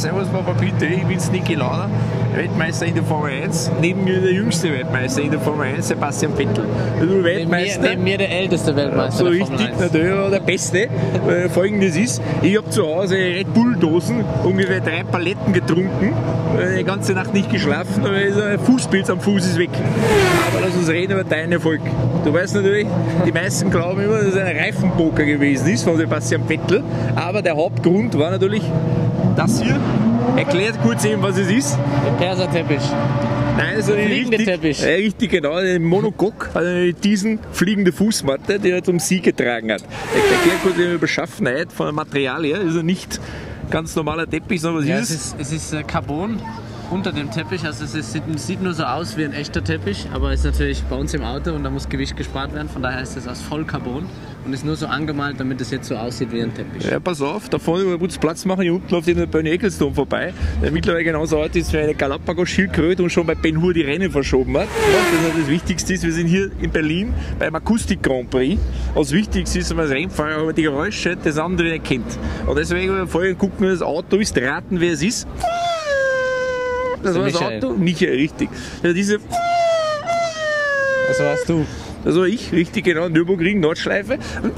servus Papa Peter, ich bin's Niki Lauda, Weltmeister in der Formel 1. Neben mir der jüngste Weltmeister in der Formel 1, Sebastian Vettel. Du Weltmeister. Neben mir der älteste Weltmeister so der Formel richtig 1. natürlich, der Beste. Folgendes ist, ich habe zu Hause Red Bull-Dosen, ungefähr 3 Paletten getrunken, die ganze Nacht nicht geschlafen, aber ein Fußpilz am Fuß ist weg. Aber lass uns reden über deinen Erfolg. Du weißt natürlich, die meisten glauben immer, dass es ein Reifenpoker gewesen ist von Sebastian Vettel, aber der Hauptgrund war natürlich das hier. Erklärt kurz eben, was es ist. Der Perserteppich. Nein, also fliegende Teppich. Richtig, genau, ein Monocoque, also diesen fliegende Fußmatte, die er zum Sieg getragen hat. Erklärt kurz die Beschaffenheit von dem Material her, ist nicht ganz normaler Teppich, sondern was ist es? Es ist Carbon unter dem Teppich, also es sieht nur so aus wie ein echter Teppich, aber ist natürlich bei uns im Auto und da muss Gewicht gespart werden, von daher ist es aus Vollcarbon und ist nur so angemalt, damit es jetzt so aussieht wie ein Teppich. Ja, pass auf, da vorne muss Platz machen, hier unten läuft der Bernie Ecclestone vorbei, der mittlerweile genauso alt ist wie eine Galapagos-Schildkröte und schon bei Ben Hur die Rennen verschoben hat. Das Wichtigste ist, wir sind hier in Berlin beim Akustik Grand Prix. Das Wichtigste ist, wenn man als Rennfahrer aber die Geräusche des anderen erkennt. Und deswegen vorher gucken, wer das Auto ist, raten, wer es ist. Das war das Auto? Michael, richtig. Ja, diese. Das warst du. Das war ich, richtig, genau. Nürburgring, Nordschleife.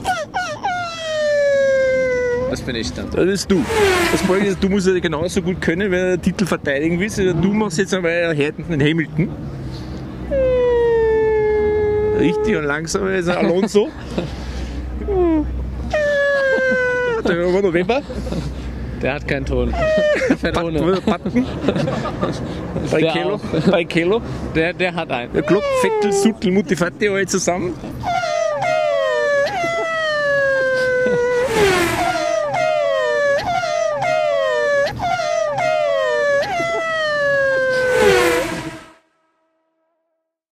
Das bin ich dann. Das bist du. Das Folgende ist, du musst ja genauso gut können, wenn du den Titel verteidigen willst. Du machst jetzt einmal den Hamilton. Richtig und langsam ist ein Alonso. Der war November. Der hat keinen Ton. Button. Bei Kelo. Der hat einen. Der Glock, Vettel, Suttel, Mutti, Fatti, alle zusammen.